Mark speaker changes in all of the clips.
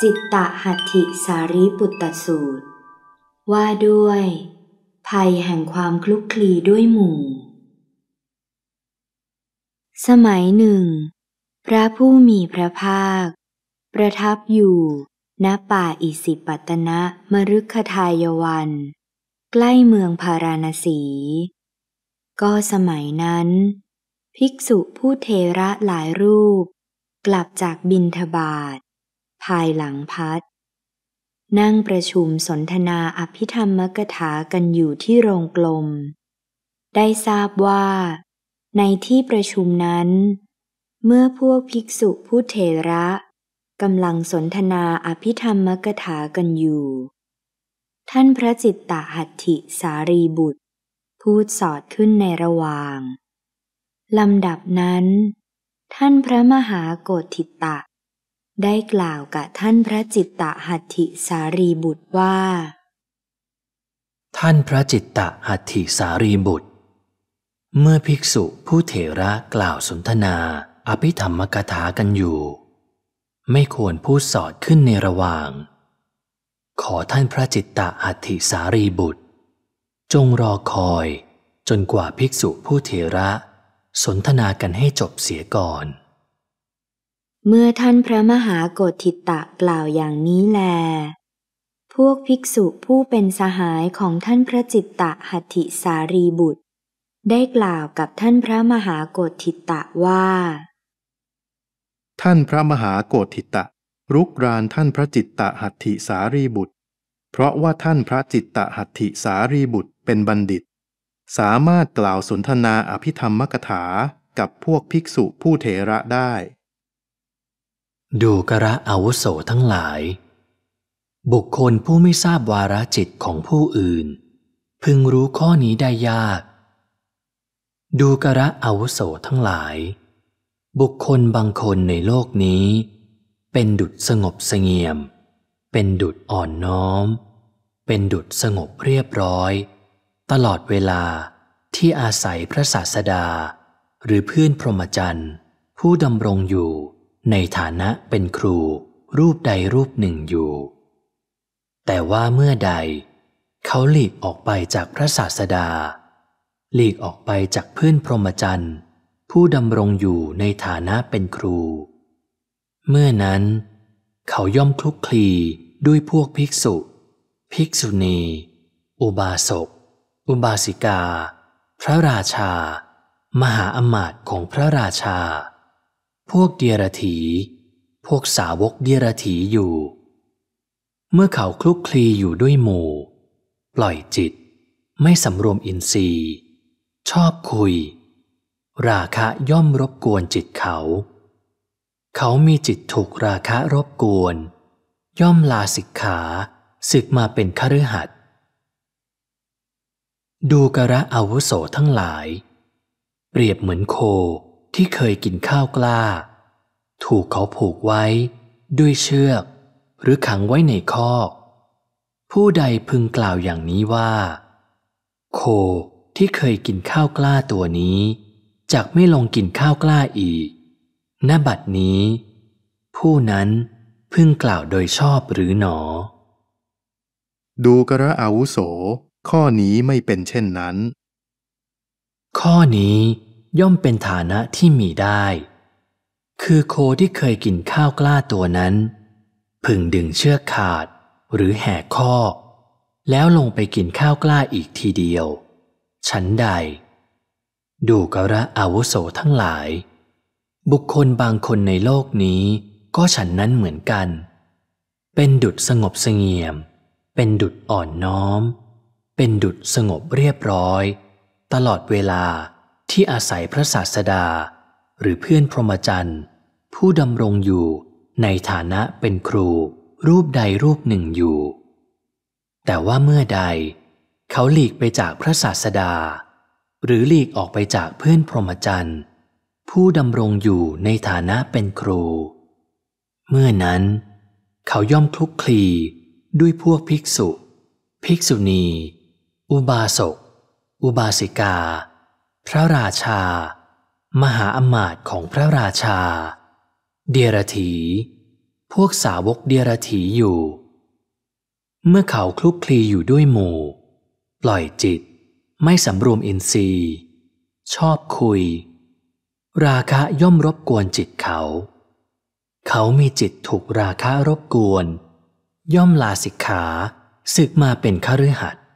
Speaker 1: จิตตหัตถิสารีปุตตสูตรว่าด้วยภัยแห่งความคลุกคลีด้วยหมู่สมัยหนึ่งพระผู้มีพระภาคประทับอยู่ณป่าอิสิปตนมฤคทายวันใกล้เมืองพาราณสีก็สมัยนั้นภิกษุผู้เถระหลายรูปกลับจากบิณฑบาตภายหลังภัตตร์นั่งประชุมสนทนาอภิธรรมกถากันอยู่ที่โรงกลมได้ทราบว่าในที่ประชุมนั้นเมื่อพวกภิกษุผู้เถระกำลังสนทนาอภิธรรมกถากันอยู่ท่านพระจิตตหัตถิสารีบุตรพูดสอดขึ้นในระหว่างลำดับนั้นท่านพระมหาโกฏฐิตะได้กล่าวกับท่านพระจิตตหัตถิสารีบุตรว่า
Speaker 2: ท่านพระจิตตหัตถิสารีบุตรเมื่อภิกษุผู้เถระกล่าวสนทนาอภิธรรมกถากันอยู่ไม่ควรพูดสอดขึ้นในระหว่างขอท่านพระจิตตหัตถิสารีบุตรจงรอคอยจนกว่าภิกษุผู้เถระสนทนากันให้จบเสียก่อน
Speaker 1: เมื่อท่านพระมหาโกฏฐิตะกล่าวอย่างนี้แลพวกภิกษุผู้เป็นสหายของท่านพระจิตตหัตถิสารีบุตรได้กล่าวกับท่านพระมหาโกฏฐิตะว่า
Speaker 3: ท่านพระมหาโกฏฐิตะรุกรานท่านพระจิตตหัตถิสารีบุตรเพราะว่าท่านพระจิตตหัตถิสารีบุตรเป็นบัณฑิตสามารถกล่าวสนทนาอภิธรรมกถากับพวกภิกษุผู้เถระได้
Speaker 2: ดูกระอาวุโสทั้งหลายบุคคลผู้ไม่ทราบวาระจิตของผู้อื่นพึงรู้ข้อนี้ได้ยากดูกระอาวุโสทั้งหลายบุคคลบางคนในโลกนี้เป็นดุจสงบเสงี่ยมเป็นดุจอ่อนน้อมเป็นดุจสงบเรียบร้อยตลอดเวลาที่อาศัยพระศาสดาหรือเพื่อนพรหมจรรย์ผู้ดำรงอยู่ในฐานะเป็นครูรูปใดรูปหนึ่งอยู่แต่ว่าเมื่อใดเขาหลีกออกไปจากพระศาสดาหลีกออกไปจากเพื่อนพรหมจรรย์ผู้ดำรงอยู่ในฐานะเป็นครูเมื่อนั้นเขาย่อมคลุกคลีด้วยพวกภิกษุภิกษุณีอุบาสกอุบาสิกาพระราชามหาอมาตย์ของพระราชาพวกเดียรถีพวกสาวกเดียรถีอยู่เมื่อเขาคลุกคลีอยู่ด้วยหมู่ปล่อยจิตไม่สำรวมอินทรีย์ชอบคุยราคะย่อมรบกวนจิตเขามีจิตถูกราคะรบกวนย่อมลาสิกขาสึกมาเป็นคฤหัสถ์ดูกระอาวุโสทั้งหลายเปรียบเหมือนโคที่เคยกินข้าวกล้าถูกเขาผูกไว้ด้วยเชือกหรือขังไว้ในคอกผู้ใดพึงกล่าวอย่างนี้ว่าโคที่เคยกินข้าวกล้าตัวนี้จักไม่ลงกินข้าวกล้าอีกณบัดนี้ผู้นั้นพึงกล่าวโดยชอบหรือหนอ
Speaker 3: ดูกระอาวุโสข้อนี้ไม่เป็นเช่นนั้น
Speaker 2: ข้อนี้ย่อมเป็นฐานะที่มีได้คือโคที่เคยกินข้าวกล้าตัวนั้นพึงดึงเชือกขาดหรือแหกคอกแล้วลงไปกินข้าวกล้าอีกทีเดียวฉันใดดูกระอาวุโสทั้งหลายบุคคลบางคนในโลกนี้ก็ฉันนั้นเหมือนกันเป็นดุจสงบเสงี่ยมเป็นดุจอ่อนน้อมเป็นดุจสงบเรียบร้อยตลอดเวลาที่อาศัยพระศาสดาหรือเพื่อนพรหมจรรย์ผู้ดำรงอยู่ในฐานะเป็นครูรูปใดรูปหนึ่งอยู่แต่ว่าเมื่อใดเขาหลีกไปจากพระศาสดาหรือหลีกออกไปจากเพื่อนพรหมจรรย์ผู้ดำรงอยู่ในฐานะเป็นครูเมื่อนั้นเขาย่อมคลุกคลีด้วยพวกภิกษุภิกษุณีอุบาสกอุบาสิกาพระราชามหาอมาตย์ของพระราชาเดียรถีพวกสาวกเดียรถีอยู่เมื่อเขาคลุกคลีอยู่ด้วยหมู่ปล่อยจิตไม่สำรวมอินทรีย์ชอบคุยราคะย่อมรบกวนจิตเขามีจิตถูกราคะรบกวนย่อมลาสิกขาสึกมาเป็นคฤหัสถ์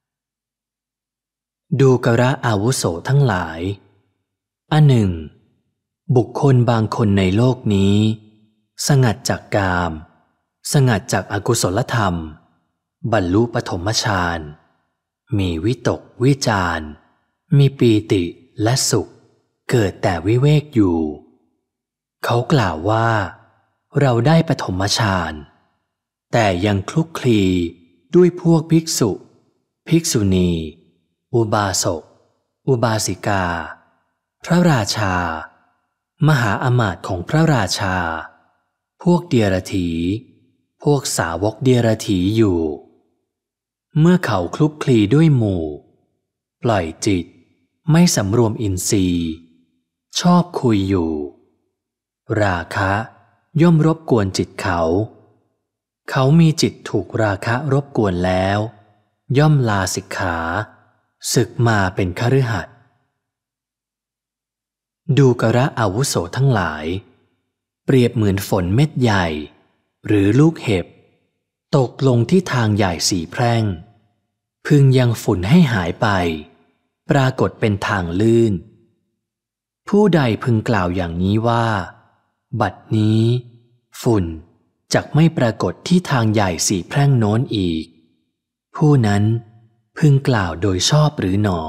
Speaker 2: ดูกระอาวุโสทั้งหลายอันหนึ่งบุคคลบางคนในโลกนี้สงัดจากกามสงัดจากอกุศลธรรมบรรลุปฐมฌานมีวิตกวิจารมีปีติและสุขเกิดแต่วิเวกอยู่เขากล่าวว่าเราได้ปฐมฌานแต่ยังคลุกคลีด้วยพวกภิกษุภิกษุณีอุบาสกอุบาสิกาพระราชามหาอมาตย์ของพระราชาพวกเดียรถีพวกสาวกเดียรถีอยู่เมื่อเขาคลุกคลีด้วยหมู่ปล่อยจิตไม่สำรวมอินทรีย์ชอบคุยอยู่ราคะย่อมรบกวนจิตเขามีจิตถูกราคะรบกวนแล้วย่อมลาสิกขาสึกมาเป็นคฤหัสถ์ดูกระอาวุโสทั้งหลายเปรียบเหมือนฝนเม็ดใหญ่หรือลูกเห็บตกลงที่ทางใหญ่สีแพร่งพึงยังฝุ่นให้หายไปปรากฏเป็นทางลื่นผู้ใดพึงกล่าวอย่างนี้ว่าบัดนี้ฝุ่นจักไม่ปรากฏที่ทางใหญ่สีแพร่งโน้นอีกผู้นั้นพึงกล่าวโดยชอบหรือหนอ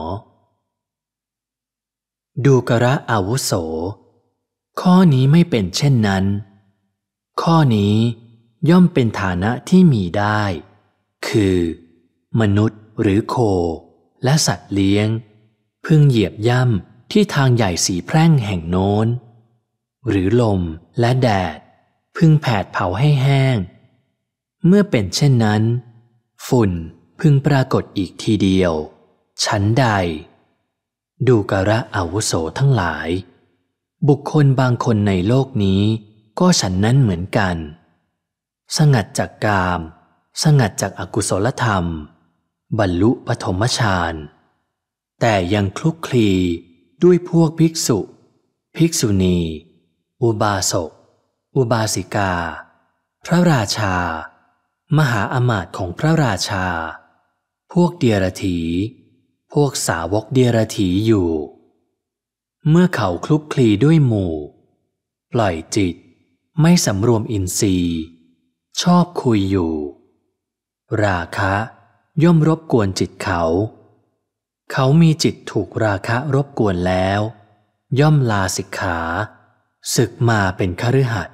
Speaker 2: ดูกระอาวุโสข้อนี้ไม่เป็นเช่นนั้นข้อนี้ย่อมเป็นฐานะที่มีได้คือมนุษย์หรือโคและสัตว์เลี้ยงพึงเหยียบย่ำที่ทางใหญ่สีแพร่งแห่งโน้นหรือลมและแดดพึงแผดเผาให้แห้งเมื่อเป็นเช่นนั้นฝุ่นพึงปรากฏอีกทีเดียวฉันใดดูกระอาวุโสทั้งหลายบุคคลบางคนในโลกนี้ก็ฉันนั้นเหมือนกันสงัดจากกามสงัดจากอกุศลธรรมบรรลุปฐมฌานแต่ยังคลุกคลีด้วยพวกภิกษุภิกษุณีอุบาสกอุบาสิกาพระราชามหาอมาตย์ของพระราชาพวกเดียรถีพวกสาวกเดียรถีอยู่เมื่อเขาคลุกคลีด้วยหมู่ปล่อยจิตไม่สำรวมอินทรีย์ชอบคุยอยู่ราคะย่อมรบกวนจิตเขามีจิตถูกราคะรบกวนแล้วย่อมลาสิกขาสึกมาเป็นคฤหัสถ์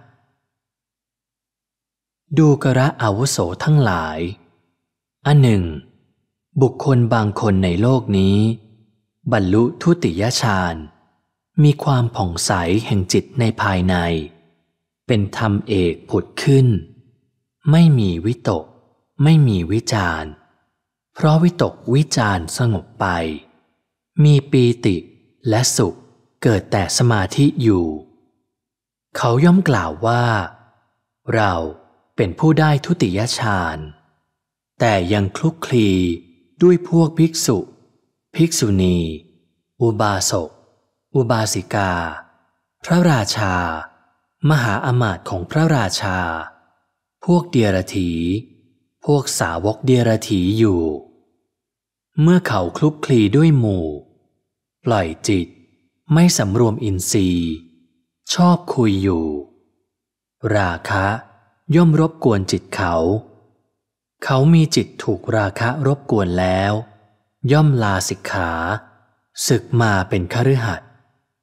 Speaker 2: ดูกระอาวุโสทั้งหลายอันหนึ่งบุคคลบางคนในโลกนี้บรรลุทุติยฌานมีความผ่องใสแห่งจิตในภายในเป็นธรรมเอกผุดขึ้นไม่มีวิตกไม่มีวิจารเพราะวิตกวิจารสงบไปมีปีติและสุขเกิดแต่สมาธิอยู่เขาย่อมกล่าวว่าเราเป็นผู้ได้ทุติยฌานแต่ยังคลุกคลีด้วยพวกภิกษุภิกษุณีอุบาสกอุบาสิกาพระราชามหาอมาตย์ของพระราชาพวกเดียรถีพวกสาวกเดียรถีอยู่เมื่อเขาคลุกคลีด้วยหมู่ปล่อยจิตไม่สำรวมอินทรีย์ชอบคุยอยู่ราคะย่อมรบกวนจิตเขามีจิตถูกราคะรบกวนแล้วย่อมลาสิกขาสึกมาเป็นคฤหัสถ์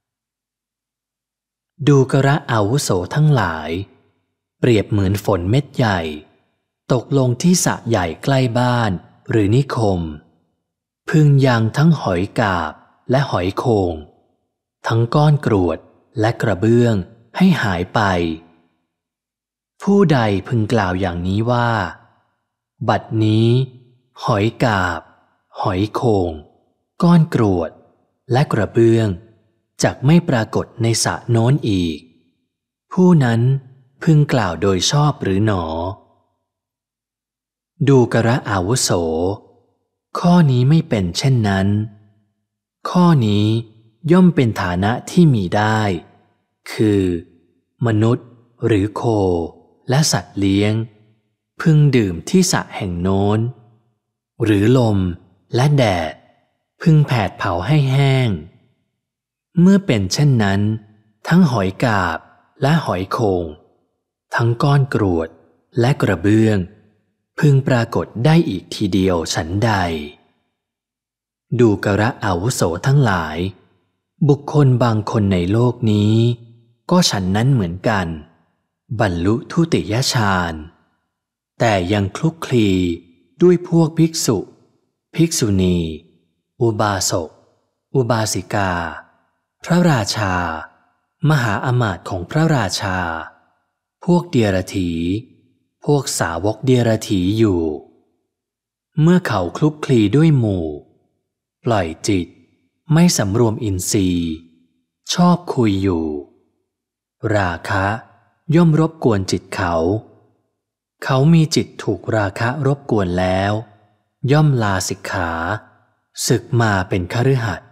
Speaker 2: ดูกระอาวุโสทั้งหลายเปรียบเหมือนฝนเม็ดใหญ่ตกลงที่สระใหญ่ใกล้บ้านหรือนิคมพึงยังทั้งหอยกาบและหอยโข่งทั้งก้อนกรวดและกระเบื้องให้หายไปผู้ใดพึงกล่าวอย่างนี้ว่าบัดนี้หอยกาบหอยโข่งก้อนกรวดและกระเบื้องจักไม่ปรากฏในสระโน้นอีกผู้นั้นพึงกล่าวโดยชอบหรือหนอดูกระอาวุโสข้อนี้ไม่เป็นเช่นนั้นข้อนี้ย่อมเป็นฐานะที่มีได้คือมนุษย์หรือโคและสัตว์เลี้ยงพึงดื่มที่สระแห่งโน้นหรือลมและแดดพึงแผดเผาให้แห้งเมื่อเป็นเช่นนั้นทั้งหอยกาบและหอยโข่งทั้งก้อนกรวดและกระเบื้องพึงปรากฏได้อีกทีเดียวฉันใดดูกระอาวุโสทั้งหลายบุคคลบางคนในโลกนี้ก็ฉันนั้นเหมือนกันบรรลุทุติยฌานแต่ยังคลุกคลีด้วยพวกภิกษุภิกษุณีอุบาสกอุบาสิกาพระราชามหาอมาตย์ของพระราชาพวกเดียรถีพวกสาวกเดียรถีอยู่เมื่อเขาคลุกคลีด้วยหมู่ปล่อยจิตไม่สำรวมอินทรีย์ชอบคุยอยู่ราคะย่อมรบกวนจิตเขามีจิตถูกราคะรบกวนแล้วย่อมลาสิกขาศึกมาเป็นคฤหัสถ์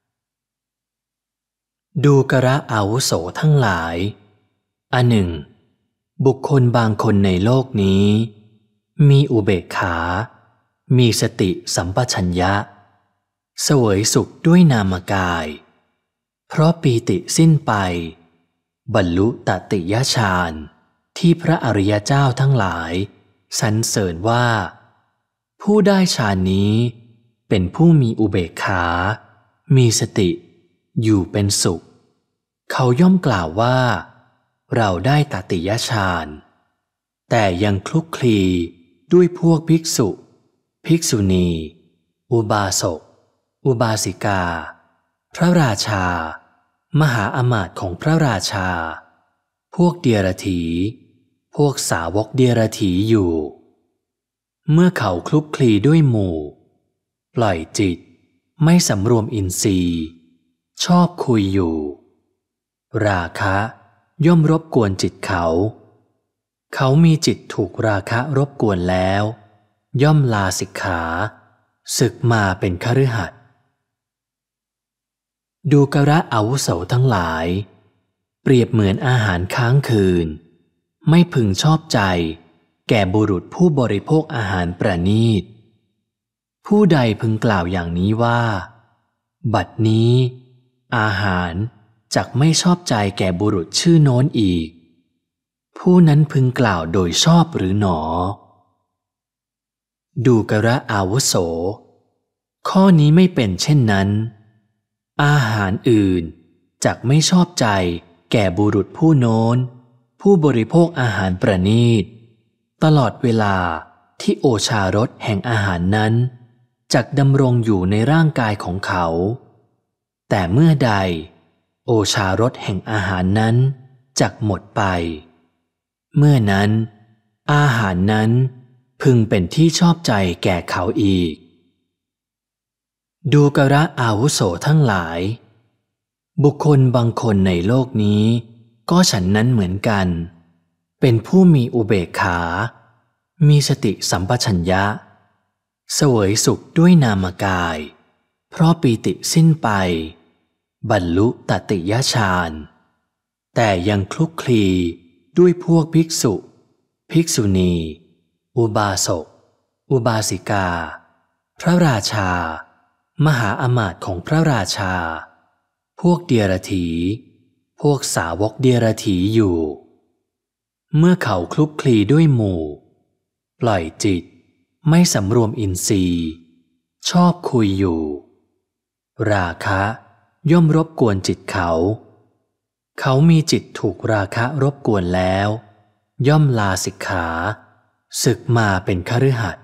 Speaker 2: ดูกระอาวุโสทั้งหลายอันหนึ่งบุคคลบางคนในโลกนี้มีอุเบกขามีสติสัมปชัญญะเสวยสุขด้วยนามกายเพราะปีติสิ้นไปบรรลุตติยฌานที่พระอริยเจ้าทั้งหลายสรรเสริญว่าผู้ได้ฌานนี้เป็นผู้มีอุเบกขามีสติอยู่เป็นสุขเขาย่อมกล่าวว่าเราได้ตติยฌานแต่ยังคลุกคลีด้วยพวกภิกษุภิกษุณีอุบาสกอุบาสิกาพระราชามหาอมาตย์ของพระราชาพวกเดียรถีพวกสาวกเดียรถีอยู่เมื่อเขาคลุกคลีด้วยหมู่ปล่อยจิตไม่สำรวมอินทรีย์ชอบคุยอยู่ราคะย่อมรบกวนจิตเขามีจิตถูกราคะรบกวนแล้วย่อมลาสิกขาศึกมาเป็นคฤหัสถ์ดูกระอาวุโสทั้งหลายเปรียบเหมือนอาหารค้างคืนไม่พึงชอบใจแก่บุรุษผู้บริโภคอาหารประณีตผู้ใดพึงกล่าวอย่างนี้ว่าบัดนี้อาหารจักไม่ชอบใจแก่บุรุษชื่อโน้นอีกผู้นั้นพึงกล่าวโดยชอบหรือหนอดูกระอาวุโสข้อนี้ไม่เป็นเช่นนั้นอาหารอื่นจักไม่ชอบใจแก่บุรุษผู้โน้นผู้บริโภคอาหารประณีตตลอดเวลาที่โอชารสแห่งอาหารนั้นจักดำรงอยู่ในร่างกายของเขาแต่เมื่อใดโอชารสแห่งอาหารนั้นจักหมดไปเมื่อนั้นอาหารนั้นพึงเป็นที่ชอบใจแก่เขาอีกดูกระอาวุโสทั้งหลายบุคคลบางคนในโลกนี้ก็ฉันนั้นเหมือนกันเป็นผู้มีอุเบกขามีสติสัมปชัญญะเสวยสุขด้วยนามกายเพราะปีติสิ้นไปบรรลุตติยฌานแต่ยังคลุกคลีด้วยพวกภิกษุภิกษุณีอุบาสกอุบาสิกาพระราชามหาอมาตย์ของพระราชาพวกเดียรถีพวกสาวกเดียรถีอยู่เมื่อเขาคลุกคลีด้วยหมู่ปล่อยจิตไม่สำรวมอินทรีย์ชอบคุยอยู่ราคะย่อมรบกวนจิตเขามีจิตถูกราคะรบกวนแล้วย่อมลาสิกขาศึกมาเป็นคฤหัสถ์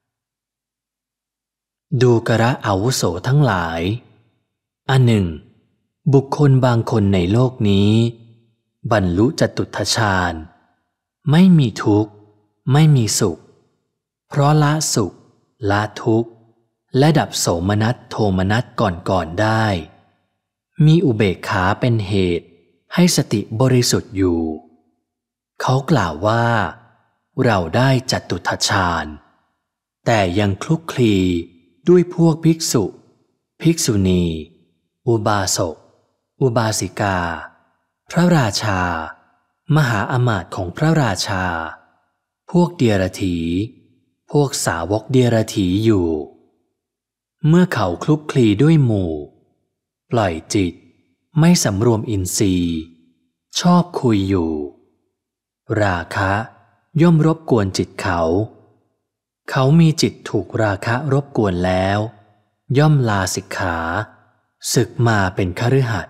Speaker 2: ดูกระอาวุโสทั้งหลายอันหนึ่งบุคคลบางคนในโลกนี้บรรลุจตุตถฌานไม่มีทุกข์ไม่มีสุขเพราะละสุขละทุกข์และดับโสมนัสโทมนัสก่อนได้มีอุเบกขาเป็นเหตุให้สติบริสุทธิ์อยู่เขากล่าวว่าเราได้จตุทัชฌานแต่ยังคลุกคลีด้วยพวกภิกษุภิกษุณีอุบาสกอุบาสิกาพระราชามหาอมาตย์ของพระราชาพวกเดียรถีพวกสาวกเดียรถีอยู่เมื่อเขาคลุกคลีด้วยหมู่ปล่อยจิตไม่สำรวมอินทรีย์ชอบคุยอยู่ราคะย่อมรบกวนจิตเขามีจิตถูกราคะรบกวนแล้วย่อมลาสิกขาศึกมาเป็นคฤหัสถ์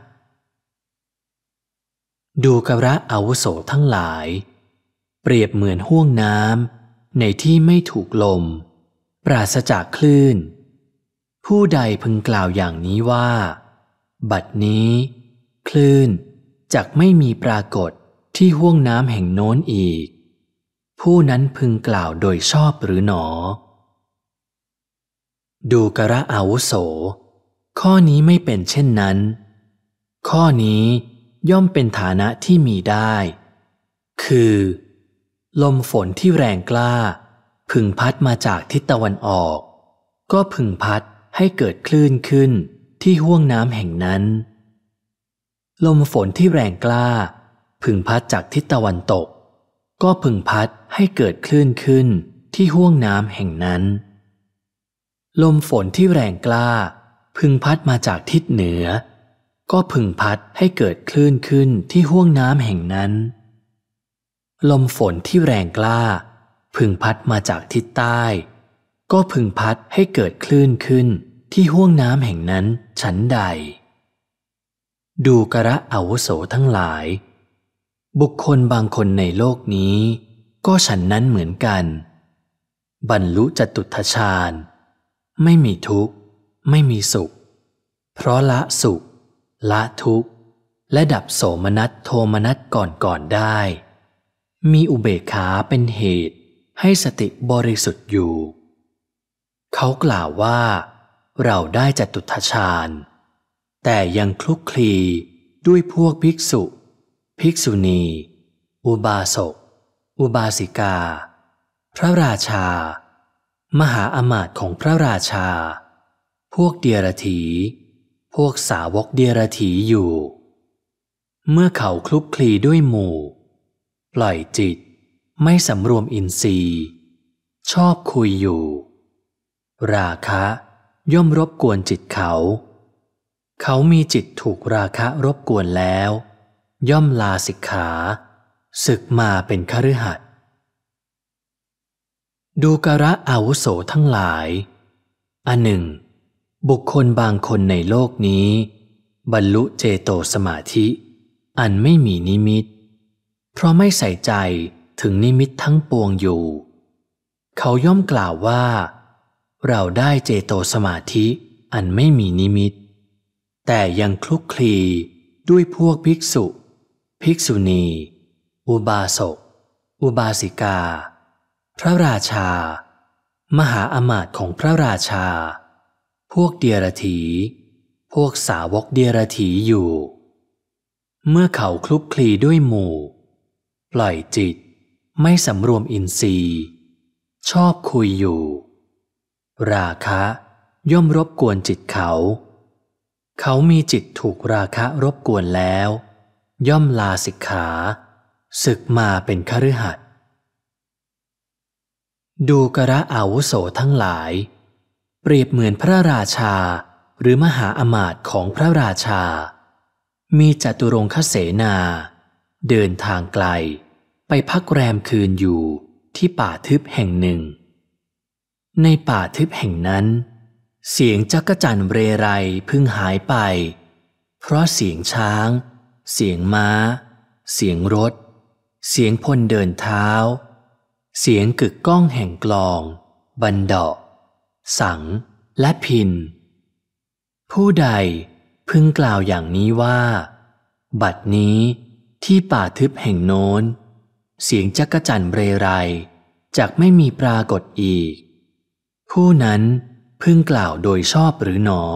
Speaker 2: ดูกระอาวุโสทั้งหลายเปรียบเหมือนห้วงน้ำในที่ไม่ถูกลมปราศจากคลื่นผู้ใดพึงกล่าวอย่างนี้ว่าบัดนี้คลื่นจักไม่มีปรากฏที่ห้วงน้ำแห่งโน้นอีกผู้นั้นพึงกล่าวโดยชอบหรือหนอดูกระอาวุโสข้อนี้ไม่เป็นเช่นนั้นข้อนี้ย่อมเป็นฐานะที่มีได้คือลมฝนที่แรงกล้าพึงพัดมาจากทิศตะวันออกก็พึงพัดให้เกิดคลื่นขึ้นที่ห้วงน้ำแห่งนั้นลมฝนที่แรงกล้าพึงพัดจากทิศตะวันตกก็พึงพัดให้เกิดคลื่นขึ้นที่ห้วงน้ำแห่งนั้นลมฝนที่แรงกล้าพึงพัดมาจากทิศเหนือก็พึงพัดให้เกิดคลื่นขึ้นที่ห้วงน้ำแห่งนั้นลมฝนที่แรงกล้าพึงพัดมาจากทิศใต้ก็พึงพัดให้เกิดคลื่นขึ้นที่ห้วงน้ำแห่งนั้นฉันใดดูกระอาวุโสทั้งหลายบุคคลบางคนในโลกนี้ก็ฉันนั้นเหมือนกันบรรลุจตุทัชฌานไม่มีทุกข์ไม่มีสุขเพราะละสุขละทุกข์และดับโสมนัสโทมนัสก่อนได้มีอุเบกขาเป็นเหตุให้สติบริสุทธิ์อยู่เขากล่าวว่าเราได้จตุทัชฌานแต่ยังคลุกคลีด้วยพวกภิกษุภิกษุณีอุบาสกอุบาสิกาพระราชามหาอมาตย์ของพระราชาพวกเดียรถีพวกสาวกเดียรถีอยู่เมื่อเขาคลุกคลีด้วยหมู่ปล่อยจิตไม่สำรวมอินทรีย์ชอบคุยอยู่ราคะย่อมรบกวนจิตเขามีจิตถูกราคะรบกวนแล้วย่อมลาสิกขาศึกมาเป็นคฤหัสถ์ดูกระอาวุโสทั้งหลายอันหนึ่งบุคคลบางคนในโลกนี้บรรลุเจโตสมาธิอันไม่มีนิมิตเพราะไม่ใส่ใจถึงนิมิตทั้งปวงอยู่เขาย่อมกล่าวว่าเราได้เจโตสมาธิอันไม่มีนิมิตแต่ยังคลุกคลีด้วยพวกภิกษุภิกษุณีอุบาสกอุบาสิกาพระราชามหาอมาตย์ของพระราชาพวกเดียรถีพวกสาวกเดียรถีอยู่เมื่อเขาคลุกคลีด้วยหมู่ปล่อยจิตไม่สำรวมอินทรีย์ชอบคุยอยู่ราคะย่อมรบกวนจิตเขามีจิตถูกราคะรบกวนแล้วย่อมลาสิกขาศึกมาเป็นคฤหัสถ์ดูกระอาวุโสทั้งหลายเปรียบเหมือนพระราชาหรือมหาอมาตย์ของพระราชามีจตุรงคเสนาเดินทางไกลไปพักแรมคืนอยู่ที่ป่าทึบแห่งหนึ่งในป่าทึบแห่งนั้นเสียงจักจั่นเรไรพึงหายไปเพราะเสียงช้างเสียงม้าเสียงรถเสียงพลเดินเท้าเสียงกึกก้องแห่งกลองบันดาะสังและพิณผู้ใดพึงกล่าวอย่างนี้ว่าบัดนี้ที่ป่าทึบแห่งโน้นเสียงจักจั่นเรไรจักไม่มีปรากฏอีกผู้นั้นพึงกล่าวโดยชอบหรือหนอ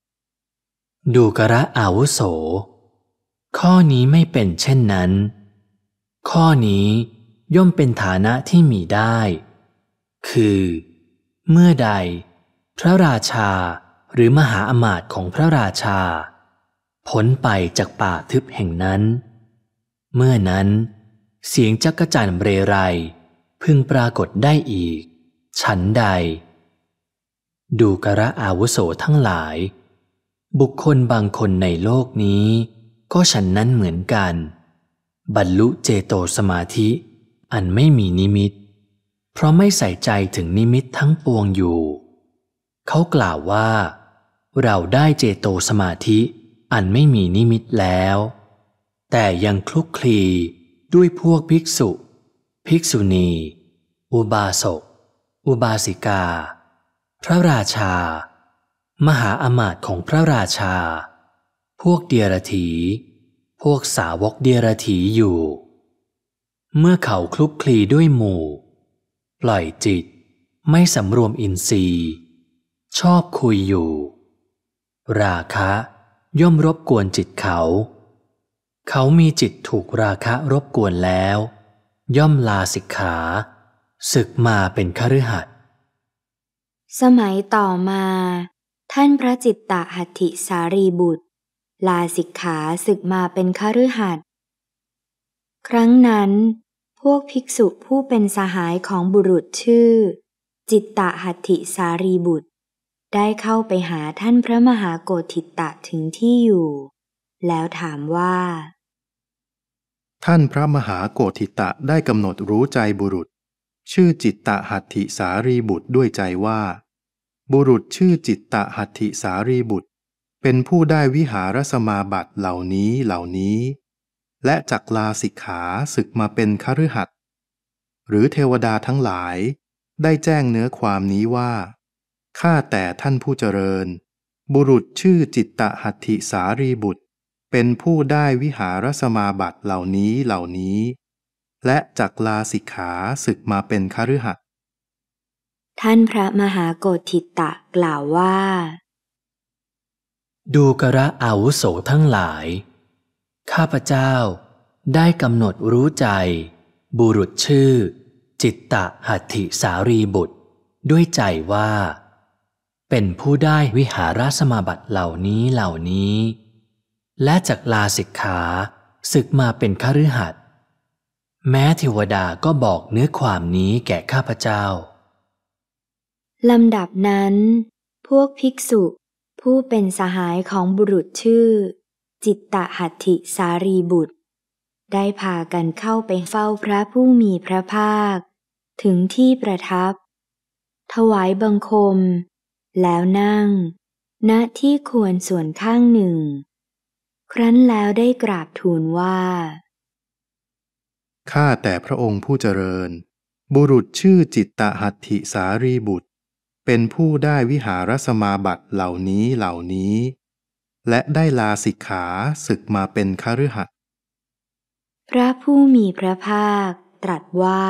Speaker 2: ดูกระอาวุโสข้อนี้ไม่เป็นเช่นนั้นข้อนี้ย่อมเป็นฐานะที่มีได้คือเมื่อใดพระราชาหรือมหาอมาตย์ของพระราชาพ้นไปจากป่าทึบแห่งนั้นเมื่อนั้นเสียงจักจั่นเรไรพึงปรากฏได้อีกฉันใดดูกระอาวุโสทั้งหลายบุคคลบางคนในโลกนี้ก็ฉันนั้นเหมือนกันบรรลุเจโตสมาธิอันไม่มีนิมิตเพราะไม่ใส่ใจถึงนิมิตทั้งปวงอยู่เขากล่าวว่าเราได้เจโตสมาธิอันไม่มีนิมิตแล้วแต่ยังคลุกคลีด้วยพวกภิกษุภิกษุณีอุบาสกอุบาสิกาพระราชามหาอมาตย์ของพระราชาพวกเดียรถีพวกสาวกเดียรถีอยู่เมื่อเขาคลุกคลีด้วยหมู่ปล่อยจิตไม่สำรวมอินทรีย์ชอบคุยอยู่ราคะย่อมรบกวนจิตเขามีจิตถูกราคะรบกวนแล้วย่อมลาสิกขาสึกมาเป็นคฤหัสถ์
Speaker 1: สมัยต่อมาท่านพระจิตตหัตถิสารีบุตรลาสิกขาสึกมาเป็นคฤหัสถ์ครั้งนั้นพวกภิกษุผู้เป็นสหายของบุรุษชื่อจิตตหัตถิสารีบุตรได้เข้าไปหาท่านพระมหาโกฏฐิตะถึงที่อยู่แล้วถามว่า
Speaker 3: ท่านพระมหาโกฏฐิตะได้กำหนดรู้ใจบุรุษชื่อจิตตหัตถิสารีบุตรด้วยใจว่าบุรุษชื่อจิตตหัตถิสารีบุตรเป็นผู้ได้วิหารสมาบัติเหล่านี้และจักลาสิกขาสึกมาเป็นคฤหัสถ์หรือเทวดาทั้งหลายได้แจ้งเนื้อความนี้ว่าข้าแต่ท่านผู้เจริญบุรุษชื่อจิตตหัตถิสารีบุตรเป็นผู้ได้วิหารสมาบัติเหล่านี้และจักลาสิกขาสึกมาเป็นคฤหัสถ์
Speaker 1: ท่านพระมหาโกฏฐิตะกล่าวว่า
Speaker 2: ดูกระอาวุโสทั้งหลายข้าพเจ้าได้กำหนดรู้ใจบุรุษชื่อจิตตหัตถิสารีบุตรด้วยใจว่าเป็นผู้ได้วิหารสมาบัติเหล่านี้และจักลาสิกขาสึกมาเป็นคฤหัสถ์แม้เทวดาก็บอกเนื้อความนี้แก่ข้าพเจ้า
Speaker 1: ลำดับนั้นพวกภิกษุผู้เป็นสหายของบุรุษชื่อจิตตหัตถิสารีบุตรได้พากันเข้าไปเฝ้าพระผู้มีพระภาคถึงที่ประทับถวายบังคมแล้วนั่งณที่ควรส่วนข้างหนึ่งครั้นแล้วได้กราบทูลว่า
Speaker 3: ข้าแต่พระองค์ผู้เจริญบุรุษชื่อจิตตหัตถิสารีบุตรเป็นผู้ได้วิหารสมาบัติเหล่านี้และได้ลาสิกขาสึกมาเป็นคฤหัสถ์
Speaker 1: พระผู้มีพระภาคตรัสว่า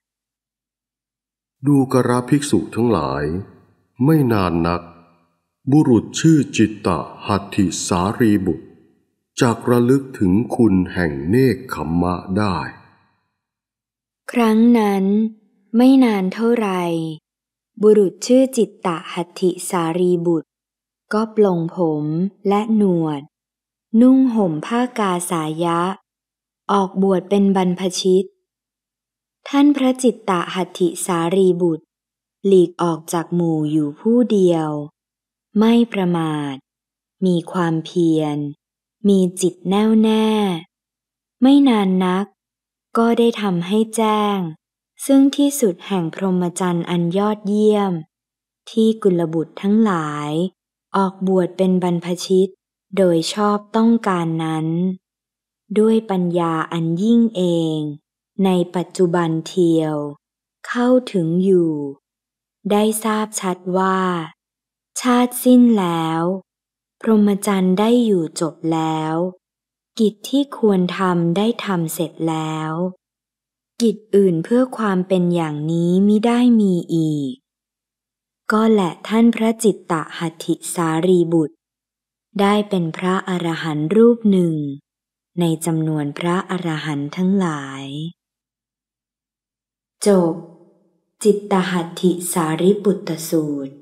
Speaker 4: ดูกระภิกษุทั้งหลายไม่นานนักบุรุษชื่อจิตตหัตถิสารีบุตรจักระลึกถึงคุณแห่งเนกขัมมะได้
Speaker 1: ครั้งนั้นไม่นานเท่าไรบุรุษชื่อจิตตหัตถิสารีบุตรก็ปลงผมและหนวดนุ่งห่มผ้ากาสายะออกบวชเป็นบรรพชิตท่านพระจิตตหัตถิสารีบุตรหลีกออกจากหมู่อยู่ผู้เดียวไม่ประมาทมีความเพียรมีจิตแน่วแน่ไม่นานนักก็ได้ทำให้แจ้งซึ่งที่สุดแห่งพรหมจรรย์อันยอดเยี่ยมที่กุลบุตรทั้งหลายออกบวชเป็นบรรพชิตโดยชอบต้องการนั้นด้วยปัญญาอันยิ่งเองในปัจจุบันเทียวเข้าถึงอยู่ได้ทราบชัดว่าชาติสิ้นแล้วพรหมจรรย์ได้อยู่จบแล้วกิจที่ควรทำได้ทำเสร็จแล้วกิจอื่นเพื่อความเป็นอย่างนี้มิได้มีอีกก็แหละท่านพระจิตตหัตถิสารีบุตรได้เป็นพระอรหันต์รูปหนึ่งในจำนวนพระอรหันต์ทั้งหลายจบจิตตหัตถิสารีบุตตสูตร